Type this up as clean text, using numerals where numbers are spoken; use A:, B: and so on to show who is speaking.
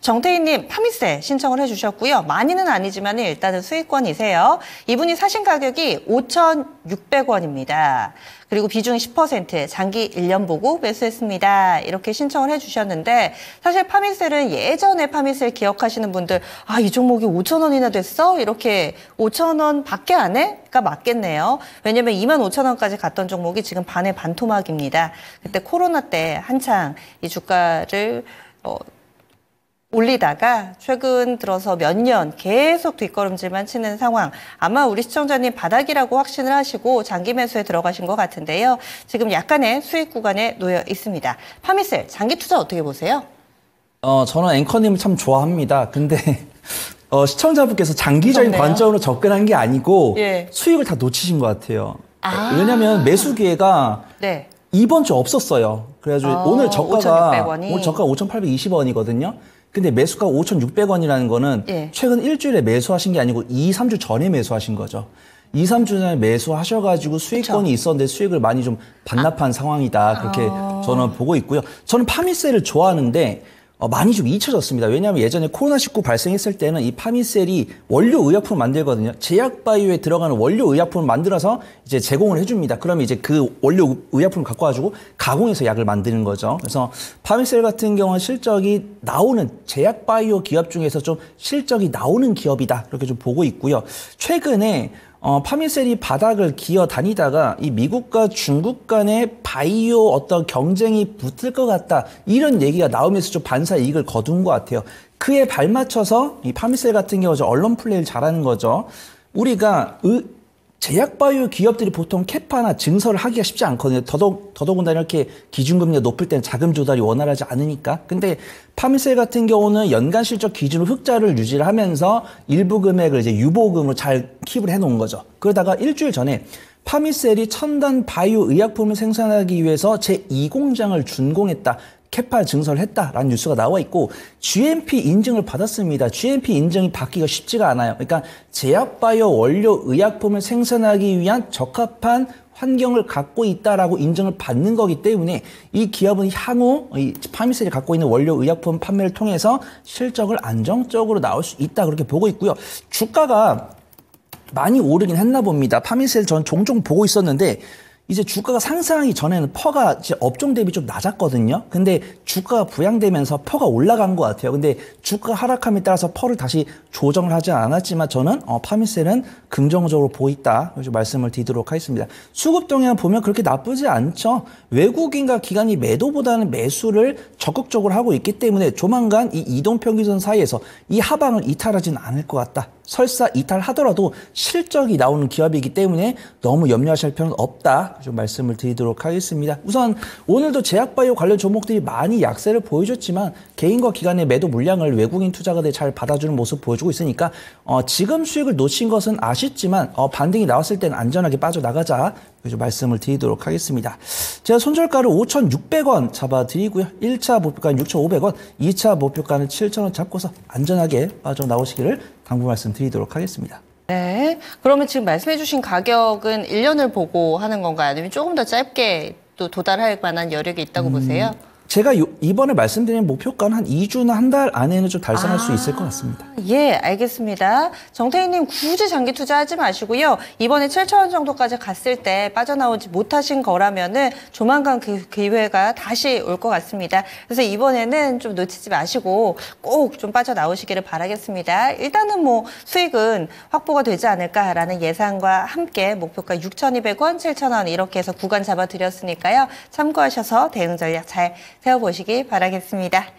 A: 정태희님 파미세 신청을 해주셨고요. 많이는 아니지만 일단은 수익권이세요. 이분이 사신 가격이 5,600원입니다. 그리고 비중이 10%, 장기 1년 보고 매수했습니다. 이렇게 신청을 해주셨는데 사실 파미셀은 예전에 파미셀 기억하시는 분들 이 종목이 5,000원이나 됐어? 이렇게 5,000원 밖에 안 해? 가 맞겠네요. 왜냐면 25,000원까지 갔던 종목이 지금 반의 반토막입니다. 그때 코로나 때 한창 이 주가를 올리다가 최근 들어서 몇 년 계속 뒷걸음질만 치는 상황. 아마 우리 시청자님 바닥이라고 확신을 하시고 장기 매수에 들어가신 것 같은데요. 지금 약간의 수익 구간에 놓여 있습니다. 파미셀 장기 투자 어떻게 보세요?
B: 저는 앵커님을 참 좋아합니다. 근데 시청자분께서 장기적인 무섭네요. 관점으로 접근한 게 아니고 수익을 다 놓치신 것 같아요. 왜냐하면 매수 기회가 이번 주 없었어요. 그래가지고 오늘 저가가 5,820원이거든요. 근데 매수가 5,600원이라는 거는 최근 일주일에 매수하신 게 아니고 2, 3주 전에 매수하신 거죠. 2, 3주 전에 매수하셔가지고 수익권이 있었는데 수익을 많이 좀 반납한 상황이다. 그렇게 저는 보고 있고요. 저는 파미셀을 좋아하는데 많이 좀 잊혀졌습니다. 왜냐하면 예전에 코로나19 발생했을 때는 이 파미셀이 원료 의약품을 만들거든요. 제약바이오에 들어가는 원료 의약품을 만들어서 이제 제공을 해줍니다. 그러면 이제 그 원료 의약품을 갖고 와가지고 가공해서 약을 만드는 거죠. 그래서 파미셀 같은 경우는 실적이 나오는 제약바이오 기업 중에서 좀 실적이 나오는 기업이다. 이렇게 좀 보고 있고요. 최근에 파미셀이 바닥을 기어 다니다가 이 미국과 중국 간의 바이오 어떤 경쟁이 붙을 것 같다. 이런 얘기가 나오면서 좀 반사 이익을 거둔 것 같아요. 그에 발맞춰서 이 파미셀 같은 경우 언론 플레이를 잘하는 거죠. 우리가 제약바이오 기업들이 보통 캐파나 증설을 하기가 쉽지 않거든요. 더더군다나 이렇게 기준금리가 높을 때는 자금 조달이 원활하지 않으니까. 근데 파미셀 같은 경우는 연간 실적 기준으로 흑자를 유지를 하면서 일부 금액을 이제 유보금으로 잘 킵을 해놓은 거죠. 그러다가 일주일 전에 파미셀이 첨단 바이오 의약품을 생산하기 위해서 제2공장을 준공했다. 캐파 증설을 했다라는 뉴스가 나와 있고 GMP 인증을 받았습니다. GMP 인증이 받기가 쉽지가 않아요. 그러니까 제약바이오 원료 의약품을 생산하기 위한 적합한 환경을 갖고 있다라고 인증을 받는 거기 때문에 이 기업은 향후 이 파미셀이 갖고 있는 원료 의약품 판매를 통해서 실적을 안정적으로 나올 수 있다 그렇게 보고 있고요. 주가가 많이 오르긴 했나 봅니다. 파미셀 전 종종 보고 있었는데 이제 주가가 상승하기 전에는 퍼가 이제 업종 대비 좀 낮았거든요. 근데 주가가 부양되면서 퍼가 올라간 것 같아요. 근데 주가가 하락함에 따라서 퍼를 다시 조정을 하지 않았지만 저는 파미셀은 긍정적으로 보이다. 그래서 말씀을 드리도록 하겠습니다. 수급 동향 보면 그렇게 나쁘지 않죠. 외국인과 기관이 매도보다는 매수를 적극적으로 하고 있기 때문에 조만간 이 이동평균선 사이에서 이 하방을 이탈하지는 않을 것 같다. 설사 이탈하더라도 실적이 나오는 기업이기 때문에 너무 염려하실 필요는 없다. 좀 말씀을 드리도록 하겠습니다. 우선 오늘도 제약바이오 관련 종목들이 많이 약세를 보여줬지만 개인과 기관의 매도 물량을 외국인 투자가들이 잘 받아주는 모습 보여주고 있으니까 지금 수익을 놓친 것은 아쉽지만 반등이 나왔을 때는 안전하게 빠져나가자. 좀 말씀을 드리도록 하겠습니다. 제가 손절가를 5,600원 잡아드리고요. 1차 목표가는 6,500원, 2차 목표가는 7,000원 잡고서 안전하게 빠져나오시기를 당부 말씀드리도록 하겠습니다.
A: 네, 그러면 지금 말씀해 주신 가격은 1년을 보고 하는 건가요? 아니면 조금 더 짧게 또 도달할 만한 여력이 있다고 보세요?
B: 제가 이번에 말씀드린 목표가는 한 2주나 한 달 안에는 좀 달성할 수 있을 것 같습니다.
A: 예, 알겠습니다. 정태희님 굳이 장기 투자하지 마시고요. 이번에 7,000원 정도까지 갔을 때 빠져나오지 못하신 거라면은 조만간 그 기회가 다시 올 것 같습니다. 그래서 이번에는 좀 놓치지 마시고 꼭 좀 빠져나오시기를 바라겠습니다. 일단은 뭐 수익은 확보가 되지 않을까라는 예상과 함께 목표가 6,200원, 7,000원 이렇게 해서 구간 잡아드렸으니까요. 참고하셔서 대응 전략 잘 세워보시기 바라겠습니다.